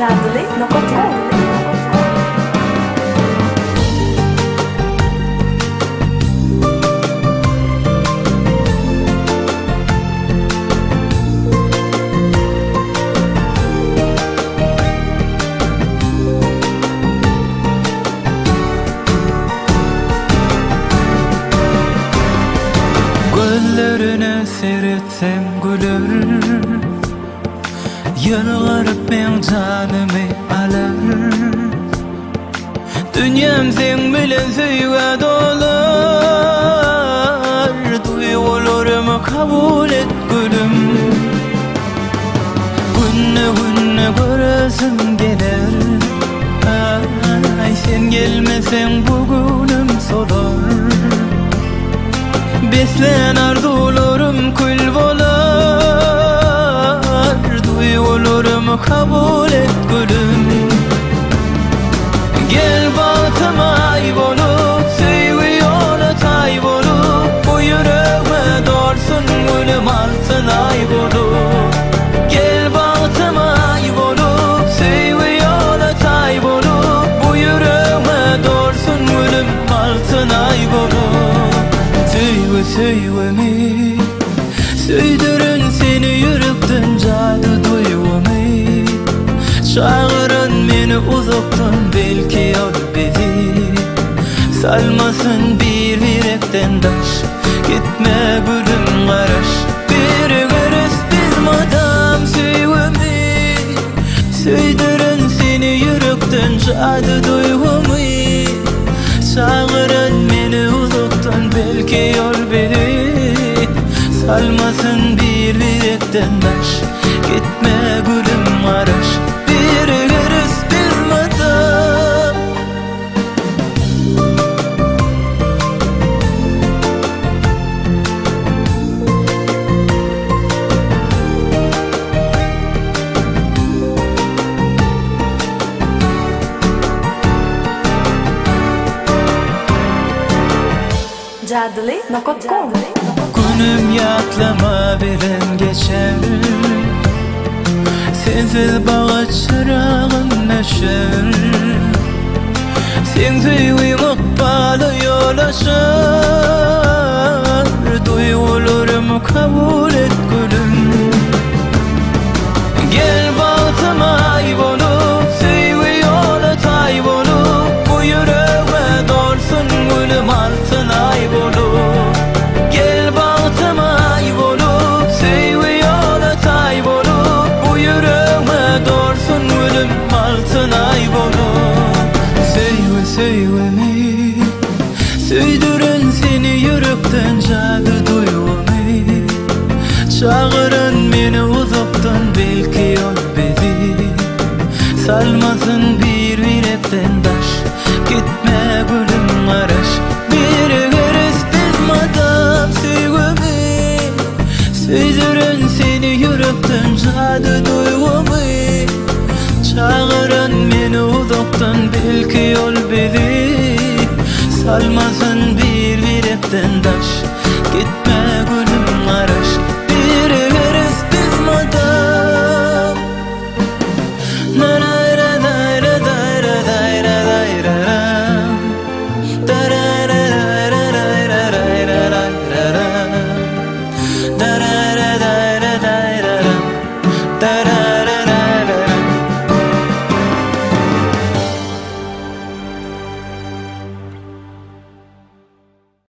Jadli.com. Gözlerine seyretsem gülür, yalvarıp men canımı alır. Dünyam sen bilen süýge dolar, duygularımı kabul et gülüm. Günne günne göresim geler, ay sen gelmesen bugünüm solar. Beslen arzularım kül bolar, duygularımı kabul et gülüm. Gel batıma ay bolup, sevgi yola tay bolup, bu yüreğime dolsun gülüm altın ay bolup. Gel batıma ay bolup, sevgi yola tay bolup, bu yüreğime dolsun gülüm altın ay bolup. Söýgemi, söýdürün seni yürekden jady duygumy. Çağırın meni uzaktan belki ol bizi. Salmasın bir yürekten daş, gitme gülüm garaş. Bir göres bilmadan söýgemi, söýdürün seni yürekden jady duygumy. Çağırın meni uzaktan belki yol biri. Salmasın bir yürekten daş, gitme gülüm araş. Bir görüş bilmadan. Jadli.com. Günüm yatlama bilen geçer, sensiz bağaç çırağım neşer. Sen süýgüň ykbaly ýol aşar, duygularymı kabul et gülüm. Gel batıma ay bolup, sevgi yola tay bolup, bu yüreğime dolsun gülüm altın ay bolup. Gel batıma ay bolup, sevgi yola tay bolup, bu yüreğime dolsun gülüm altın ay bolup. Söýgemi, söýdürün seni yürekden jady duygumy. Çağırın meni uzaktan belki yol bizi. Salmasın bir yürekten daş, gitme gülüm araş. Bir göres bilmadan söýgemi, söýdürün seni yürekten jady duygumy. Çağırın meni uzaktan belki yol bizi. Salmasın bir yürekten daş, gitme gülüm araş. Bir göres bilmadan. Da